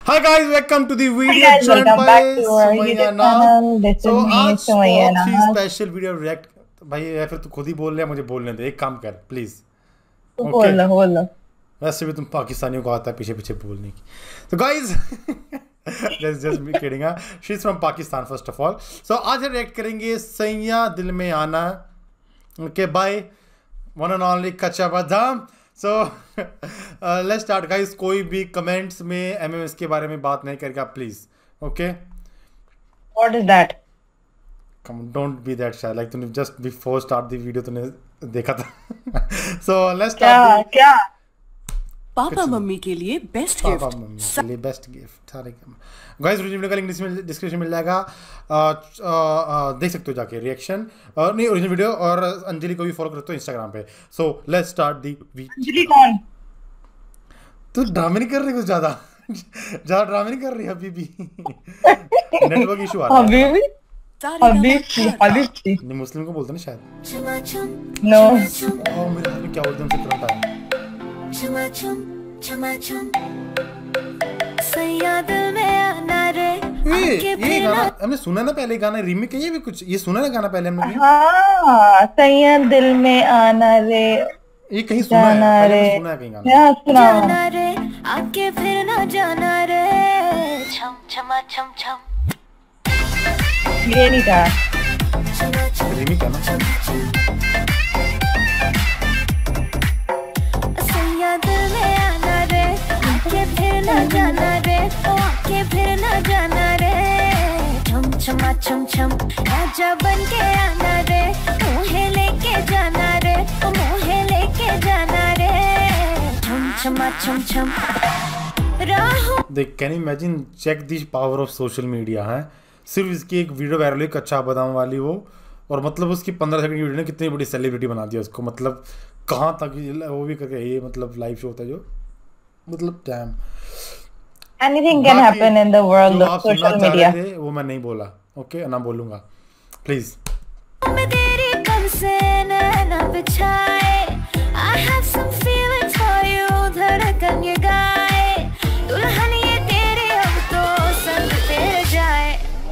Hi guys, welcome to the video. Hi guys, welcome back to our YouTube channel. This is me, Sumayya Naz. Special video react भाई या फिर तू खुद ही बोल रहा है, मुझे बोलने दे, एक काम कर प्लीज। बोल लो। वैसे भी तुम पाकिस्तानियों को आता है पीछे पीछे बोलने की। तो guys just me kidding, she's from Pakistan first of all. So आज हम रिएक्ट करेंगे सैया दिल में आना के by one and only Kacha Badam. So let's start guys. कोई भी कमेंट्स में एमएमएस के बारे में बात नहीं करेगा please, okay? What is that? Come don't be that shy, like तूने just before start the video तूने देखा था। So let's start. क्या पापा मम्मी के लिए बेस्ट गिफ्ट, पापा मम्मी के लिए बेस्ट गिफ्ट सारे गाइस। ओरिजिनल का लिंक डिस्क्रिप्शन मिल जाएगा, देख सकते हो जाके रिएक्शन और नहीं ओरिजिनल वीडियो। और अंजलि को भी फॉलो करते हो इंस्टाग्राम पे। So let's start the video. Anjali कौन? तू ड्रामे नहीं कर रही कुछ ज्यादा ड्रामे नहीं कर रही अभी भी? नेटवर्क इशू आ रहा है अभी नहीं, मुस्लिम को बोलते ना शायद। नो ओ मेरे हाथ में क्या एकदम से करंट आया। ये गाना हमने सुना ना पहले, गाना रीमेक है ये भी कुछ, ये सुना ना गाना पहले हमने भी। हाँ सैया दिल में आना रे, ये कहीं सुना है, पहले सुना है कहीं गाना। क्या सुना? रे आके फिर ना जाना रे, छम छमा छम छम। ये नहीं था रीमेक है ना। छमा छम छम राजा बन के आना रे, मोहे लेके जाना रे, मोहे लेके जाना रे, छमा छम छम। देख can you imagine, check the power of social media है। सिर्फ इसकी एक वीडियो वायरल हुई कच्चा बादाम वाली वो, और मतलब उसकी 15 सेकंड की वीडियो ने कितनी बड़ी सेलिब्रिटी बना दिया उसको। मतलब कहाँ तक वो भी करके ये मतलब लाइव शो होता है जो, मतलब damn. Anything can happen in the world of social media. वो मैं नहीं बोला, ओके ना बोलूंगा प्लीज। मैं तेरी कब से नैना बिछाए, I have some feelings for you, धड़कन ये गाए, दुल्हन ये तेरी अब तो संग तेरे जाए।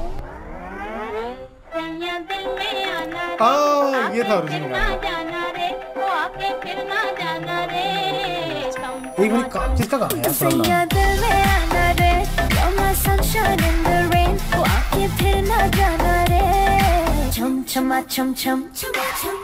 सैया दिल में आना रे, ये था ओरिजिनल गाना। जाना रे, वो आके फिर ना जाना रे, एक मिनट किसका गाना है? सैया दिल में आना रे, you're my sunshine in the rain, वो आके फिर ना जाना रे, छम छमा छम छम छमा छम।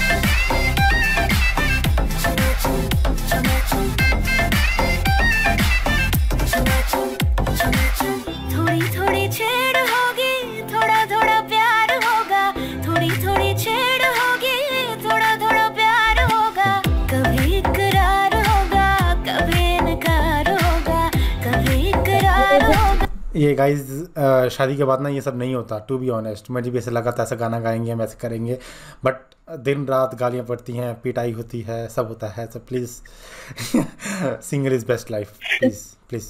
थोड़ी थोड़ी छेड़ होगी, थोड़ा थोड़ा प्यार होगा, थोड़ी थोड़ी छेड़ होगी, थोड़ा थोड़ा प्यार होगा, कभी इकरार होगा, कभी इनकार होगा, कभी इकरार होगा। ये गाइज शादी के बाद ना ये सब नहीं होता, टू बी ऑनेस्ट। मुझे भी ऐसा लगा था ऐसा गाना गाएंगे हम, ऐसे करेंगे, बट दिन रात गालियाँ पड़ती हैं, पिटाई होती है, सब होता है। तो please single is best life, please please.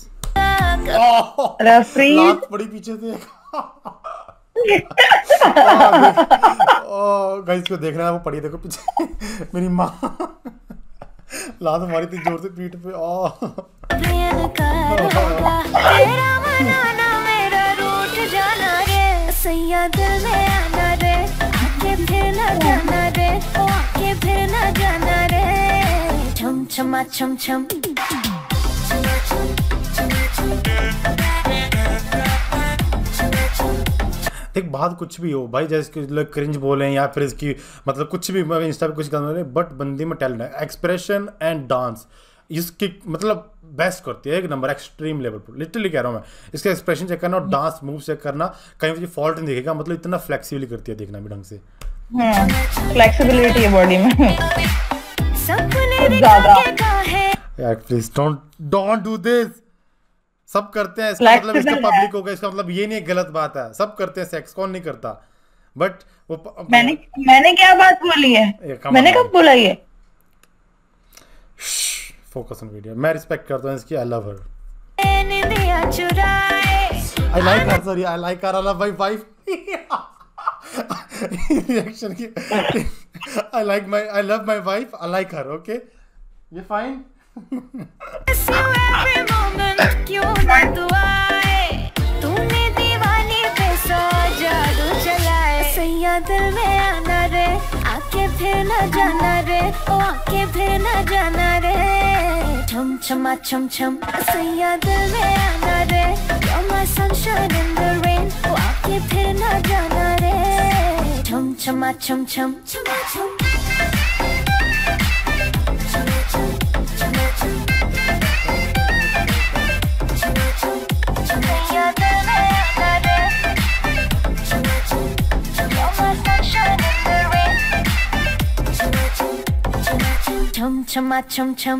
लात पड़ी पीछे से। गाइस को देखना है, वो पड़ी देखो पीछे। मेरी माँ लात मारी थी जोर से पीठ पे। सैया दिल में आना रे, आके फिर ना जाना रे, आके फिर ना जाना रे, छम छमा छम छम। देख बात कुछ भी हो भाई, जैसे लोग क्रिंज बोले या फिर इसकी मतलब कुछ भी इंस्टा पे कुछ करने वाले, बट बंदी में टैलेंट है, एक्सप्रेशन एंड डांस इसकी मतलब बेस्ट करती है, एक नंबर एक्सट्रीम लेवल पर। लिटरली कह रहा हूँ मैं, इसका एक्सप्रेशन चेक करना और डांस मूव चेक करना, कहीं मुझे फॉल्ट नहीं दिखेगा। मतलब इतना फ्लेक्सिबली करती है, देखना भी ढंग से। फ्लेक्सिबिलिटी है बॉडी में यार प्लीज डोंट डू दिस। सब करते हैं इसका मतलब, इसका पब्लिक होगा, इसका मतलब ये नहीं गलत बात है, सब करते हैं सेक्स, कौन नहीं करता? बट वो मैंने क्या बात बोली है? मैंने कब बोला ये? Focus on video. मैं रिस्पेक्ट करता हूँ इसकी, I love her, I like her, sorry I like her, I love my wife. Reaction की I love my wife, I like her, okay ये fine. Every moment, you know फिर न जाना रे, ओ आके फिर न जाना रे। छम छमा छम छम सैया दिल में आना रे, you're my sunshine in the rain, ओ आके फिर न जाना रे। छम छमा छम छम छमा छम छमा छम छम।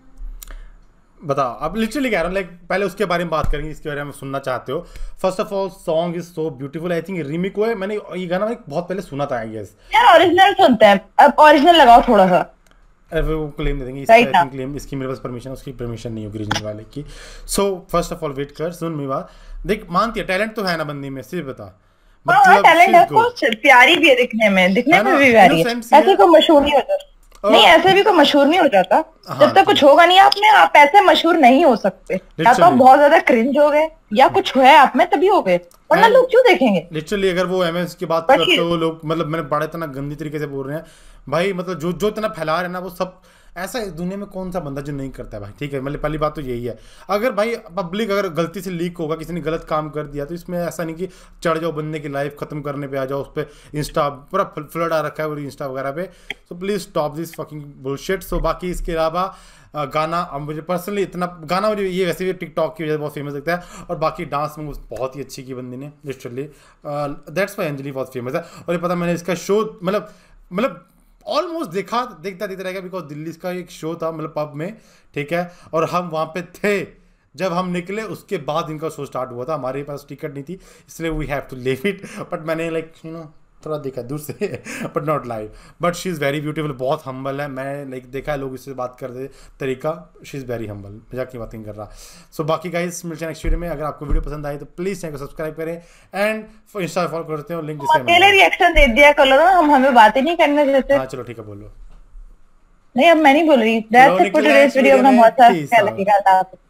बताओ, अब लिटरली कह रहा हूँ, लाइक पहले उसके बारे में बात करेंगे इसके बारे में सुनना चाहते हो। First of all song is so beautiful. I think remake हुआ है, मैंने ये गाना बहुत पहले सुना था आई गेस। यार ओरिजिनल सुनते हैं, अब ओरिजिनल लगाओ थोड़ा सा। अरे वो क्लेम दे देंगे इसका, आई थिंक क्लेम इसकी मेरे पास परमिशन, उसकी परमिशन नहीं होगी ओरिजिनल वाले की। So first of all wait कर, सुन मेरी बात, देख मानती है टैलेंट तो है ना बंदी में, सिर्फ बता मतलब टैलेंट है, कुछ प्यारी भी है दिखने में भी प्यारी है, ऐसे को मशहूर नहीं हो जाता। नहीं ऐसे भी कोई मशहूर नहीं हो जाता जब तक कुछ होगा नहीं आप में, आप ऐसे मशहूर नहीं हो सकते। या तो आप बहुत ज्यादा क्रिंज हो गए या कुछ है आप में तभी हो गए, वरना लोग क्यों देखेंगे। लिटरली अगर वो एमएस की बात करते हो लोग, मतलब मैंने बड़ा इतना गंदी तरीके से बोल रहे हैं भाई, मतलब जो इतना फैला रहे हैं ना वो सब, ऐसा इस दुनिया में कौन सा बंदा जो नहीं करता है भाई, ठीक है। मतलब पहली बात तो यही है, अगर भाई पब्लिक अगर गलती से लीक होगा, किसी ने गलत काम कर दिया, तो इसमें ऐसा नहीं कि चढ़ जाओ बंदे की लाइफ खत्म करने पे आ जाओ, उस पर इंस्टा पूरा फ्लड आ रखा है वो इंस्टा वगैरह पे। So please stop this fucking bullshit. So बाकी इसके अलावा गाना, अब मुझे पर्सनली इतना गाना, मुझे ये वैसे भी टिकटॉक की वजह से बहुत फेमस लगता है, और बाकी डांस में बहुत ही अच्छी की बंदी ने लिटरली, दैट्स वाई अंजलि बहुत फेमस है। और ये पता मैंने इसका शो मतलब ऑलमोस्ट देखता रहेगा, बिकॉज दिल्ली का एक शो था मतलब पब में, ठीक है, और हम वहाँ पे थे जब हम निकले, उसके बाद इनका शो स्टार्ट हुआ था। हमारे पास टिकट नहीं थी इसलिए we have to leave it, but मैंने लाइक यू नो थोड़ा देखा दूर से but not live. But she is very beautiful, बहुत हम्बल है, मैं लाइक देखा है लोग इससे बात करते तरीका, शी इज़ वेरी हम्बल, मजाक की बात नहीं कर रहा। सो बाकी गाइस मिलते हैं नेक्स्ट वीडियो में। अगर आपको वीडियो पसंद आई तो प्लीज़ चैनल को सब्सक्राइब करें एंड इंस्टा फॉलो करते हो, लिंक अकेले रिएक्शन दे दिया करो ना, हम हमें बातें नहीं करने देते। हाँ चलो ठीक है बोलो। नहीं अब मैं नहीं बोल रही, that's it for today's video. अपना बहुत अच्छा लगेगा।